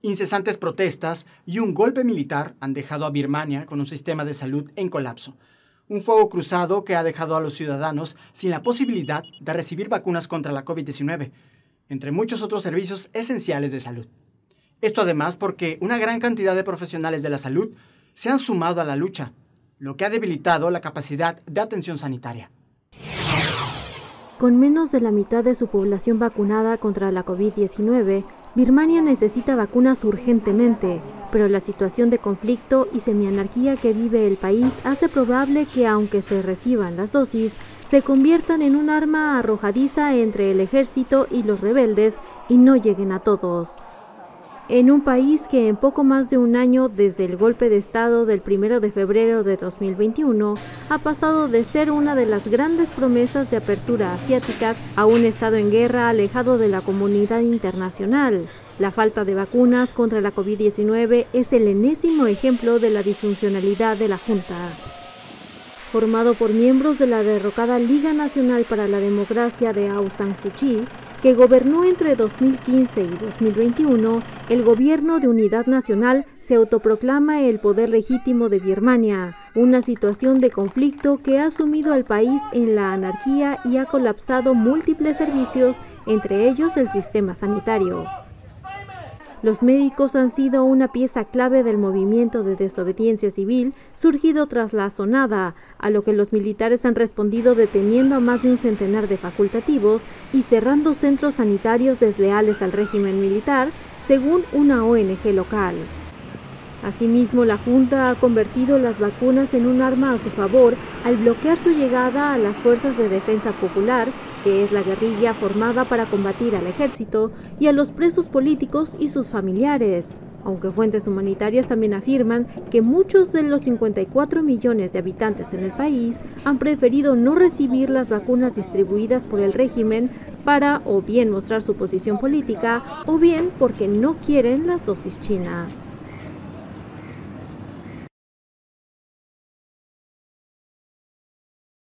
Incesantes protestas y un golpe militar han dejado a Birmania con un sistema de salud en colapso. Un fuego cruzado que ha dejado a los ciudadanos sin la posibilidad de recibir vacunas contra la COVID-19, entre muchos otros servicios esenciales de salud. Esto además porque una gran cantidad de profesionales de la salud se han sumado a la lucha, lo que ha debilitado la capacidad de atención sanitaria. Con menos de la mitad de su población vacunada contra la COVID-19, Birmania necesita vacunas urgentemente, pero la situación de conflicto y semianarquía que vive el país hace probable que, aunque se reciban las dosis, se conviertan en un arma arrojadiza entre el ejército y los rebeldes y no lleguen a todos. En un país que en poco más de un año desde el golpe de Estado del 1 de febrero de 2021 ha pasado de ser una de las grandes promesas de apertura asiáticas a un Estado en guerra alejado de la comunidad internacional. La falta de vacunas contra la COVID-19 es el enésimo ejemplo de la disfuncionalidad de la Junta. Formado por miembros de la derrocada Liga Nacional para la Democracia de Aung San Suu Kyi, que gobernó entre 2015 y 2021, el Gobierno de Unidad Nacional se autoproclama el poder legítimo de Birmania, una situación de conflicto que ha sumido al país en la anarquía y ha colapsado múltiples servicios, entre ellos el sistema sanitario. Los médicos han sido una pieza clave del movimiento de desobediencia civil surgido tras la Asonada, a lo que los militares han respondido deteniendo a más de un centenar de facultativos y cerrando centros sanitarios desleales al régimen militar, según una ONG local. Asimismo, la Junta ha convertido las vacunas en un arma a su favor al bloquear su llegada a las Fuerzas de Defensa Popular, que es la guerrilla formada para combatir al ejército, y a los presos políticos y sus familiares, aunque fuentes humanitarias también afirman que muchos de los 54 millones de habitantes en el país han preferido no recibir las vacunas distribuidas por el régimen para o bien mostrar su posición política o bien porque no quieren las dosis chinas.